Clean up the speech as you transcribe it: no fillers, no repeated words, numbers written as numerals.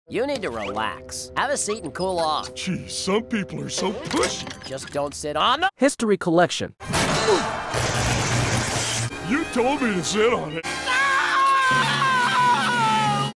You need to relax. Have a seat and cool off. Geez, some people are so pushy. Just don't sit on the History collection. You told me to sit on it.